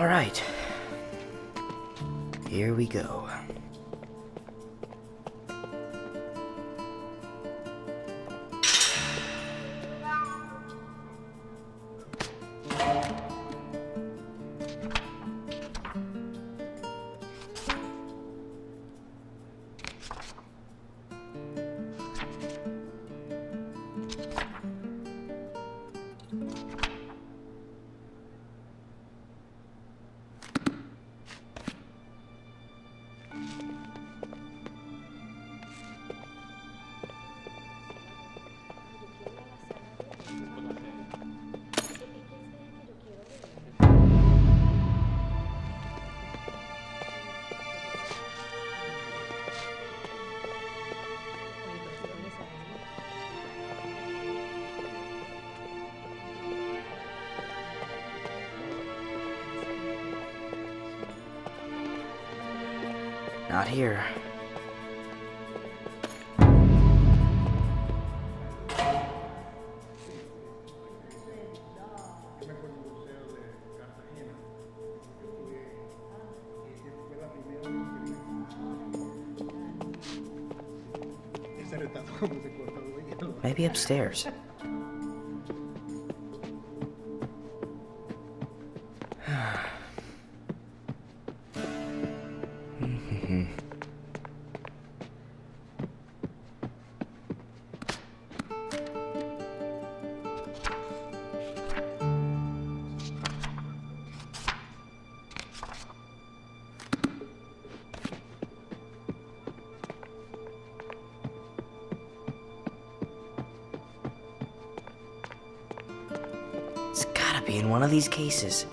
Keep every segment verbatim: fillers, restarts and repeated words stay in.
All right. Here we go. Not here. Maybe upstairs. It's gotta be in one of these cases.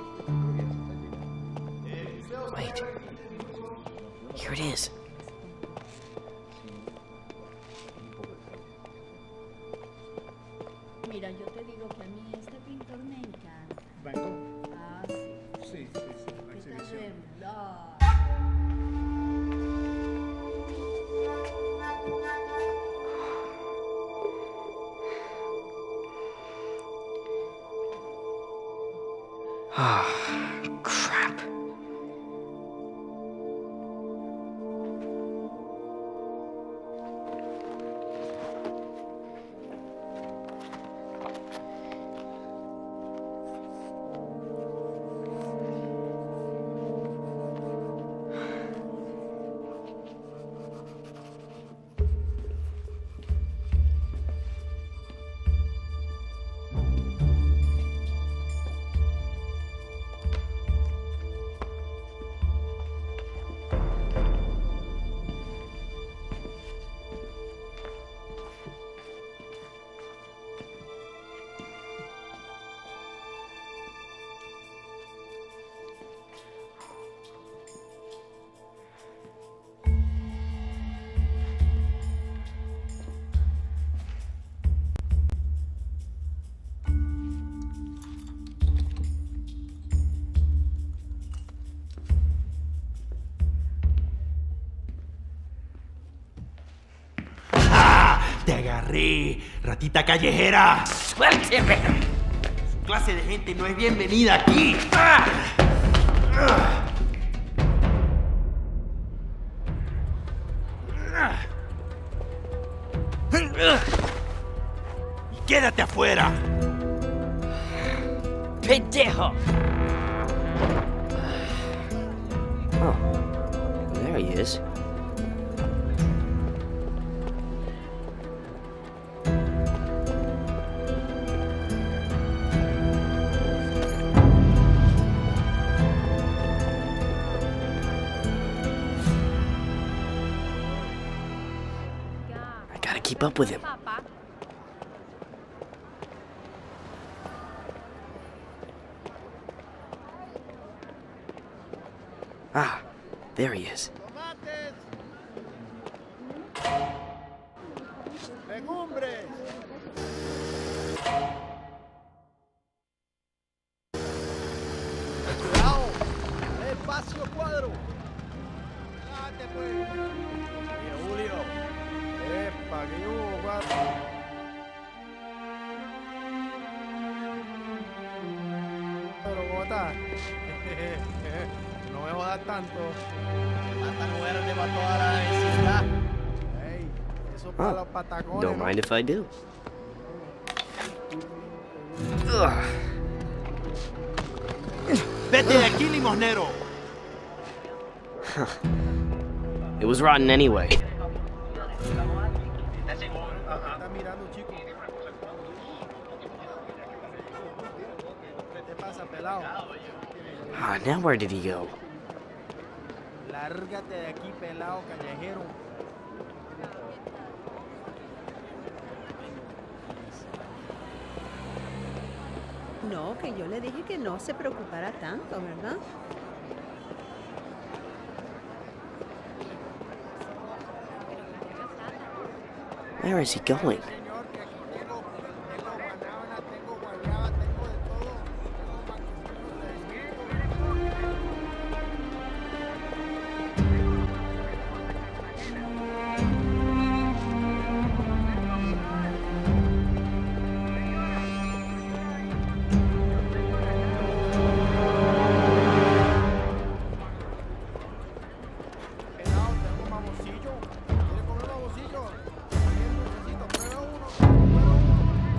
Wait. Here it is. Mira, yo te digo que a mí este pintor me encanta. ¿Banco? Ah, sí. Sí, sí, sí, la exhibición. Ah, crap. ¡Te agarré, ratita callejera! ¡Suélteme! Su clase de gente no es bienvenida aquí. ¡Ah! ¡Ah! ¡Y quédate afuera! ¡Pendejo! Oh, there he is. Keep up with him. Ah, there he is. Espacio cuadro. Date pues. Oye, Julio. Epa, que hubo, cuadro. Pero ¿cómo nota. No me jodas tanto. Hasta muerte para toda la vecindad. Hey, eso para Oh, los patacones. don't ¿no? mind if I do. Ugh. Vete de aquí, limosnero. It was rotten anyway. Está mirando, chico. ¿Qué te pasa, pelado? Ah, now where did he go? Lárgate de aquí, pelado callejero. No, que yo le dije que no se preocupara tanto, ¿verdad? Where is he going? Señor, que aquí tengo, tengo guanábana, tengo guayaba, tengo de todo. Tengo manquecitos de pelado, tengo un mamoncillo. ¿Quiere comer mamoncillo? Bien dulcecito, prueba uno, prueba uno.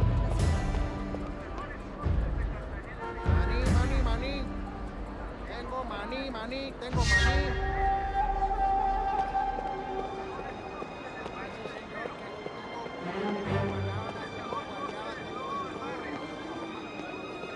Maní, maní, maní. Tengo maní, maní, tengo maní. Ay, sí, señor, que aquí tengo guanábana, tengo guayaba, tengo de todo.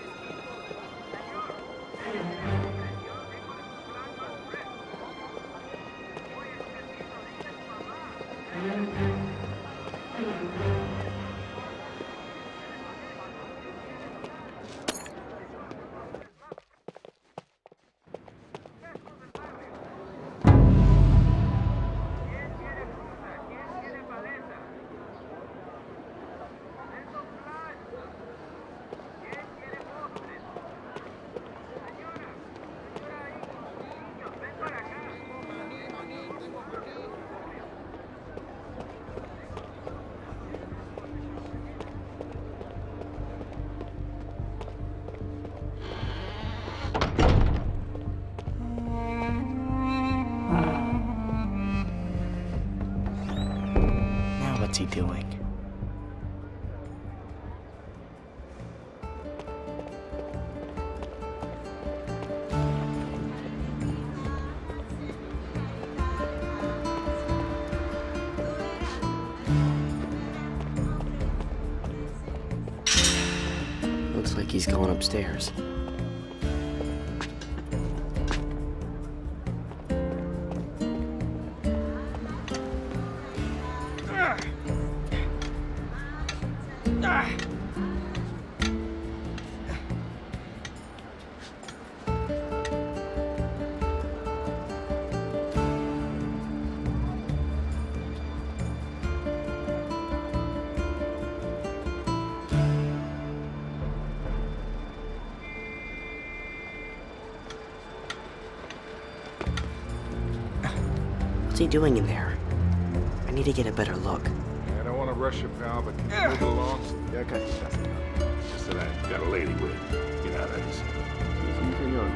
Maní, maní, tengo maní. Now what's he doing? Looks like he's going upstairs. What's he doing in there? I need to get a better look. I don't want to rush you, pal, but can you move it along? Ya casi está, señor. Just that I got a lady with it. You know how that is. Sí, señor.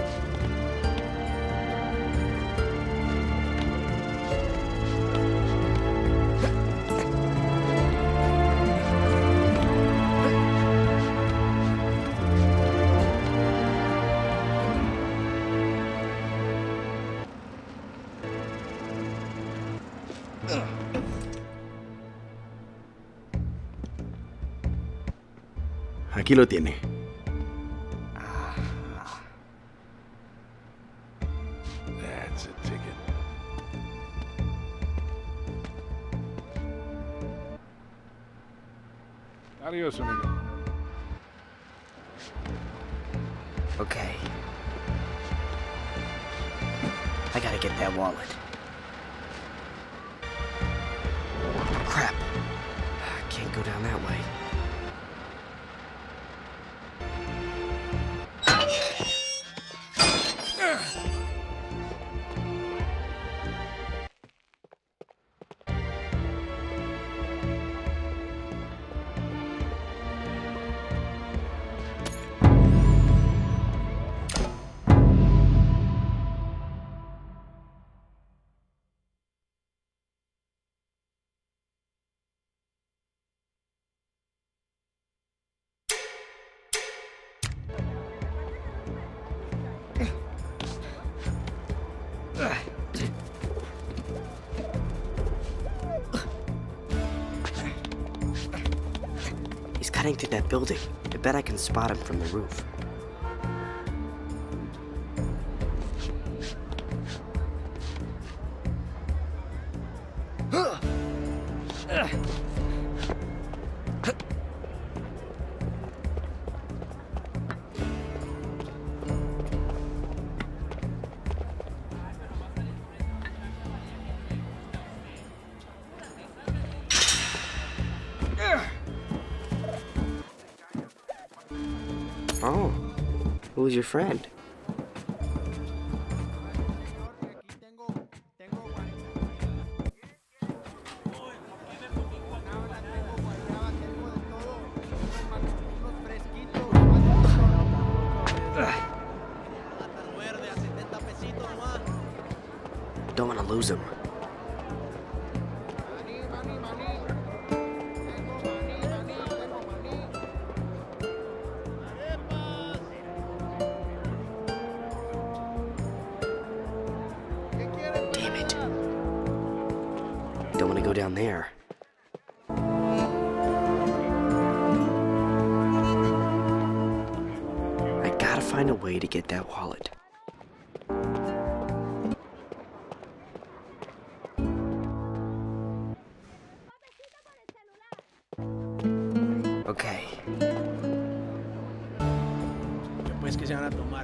Aquí lo tiene. That's a ticket. Adios, amigo. Okay. I gotta get that wallet. Crap. I can't go down that way. cutting through that building. I bet I can spot him from the roof. Oh, who was your friend? Don't want to lose him. Damn it. Don't want to go down there. I gotta find a way to get that wallet. Okay. Después que se van a tomar.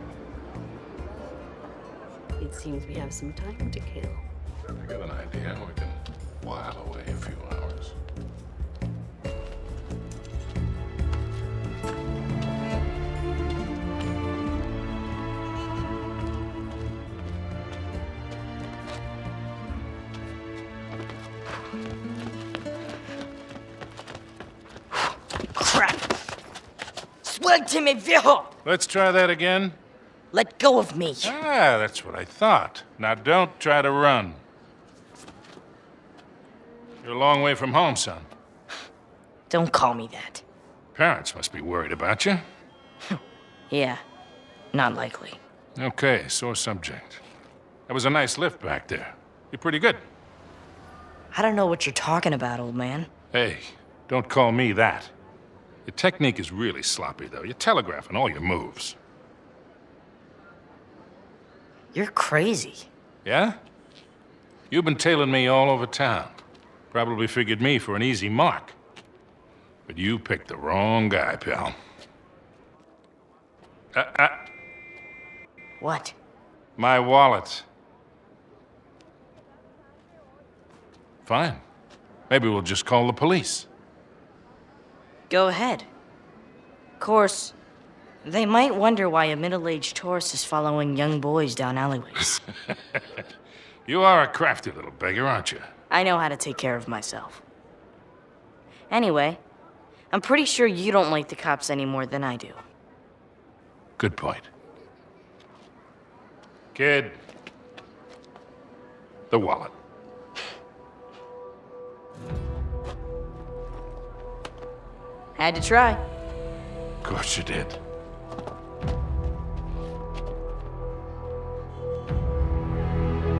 It seems we have some time to kill. I got an idea. We can while away a few hours. Crap! Suélteme, viejo! Let's try that again. Let go of me. Ah, that's what I thought. Now don't try to run. You're a long way from home, son. Don't call me that. Parents must be worried about you. Yeah, not likely. Okay, sore subject. That was a nice lift back there. You're pretty good. I don't know what you're talking about, old man. Hey, don't call me that. Your technique is really sloppy, though. You're telegraphing all your moves. You're crazy. Yeah? You've been tailing me all over town. Probably figured me for an easy mark. But you picked the wrong guy, pal. Uh, uh, What? my wallet. Fine. Maybe we'll just call the police. Go ahead. Of course, they might wonder why a middle-aged tourist is following young boys down alleyways. You are a crafty little beggar, aren't you? I know how to take care of myself. Anyway, I'm pretty sure you don't like the cops any more than I do. Good point. Kid. The wallet. Had to try. Of course you did.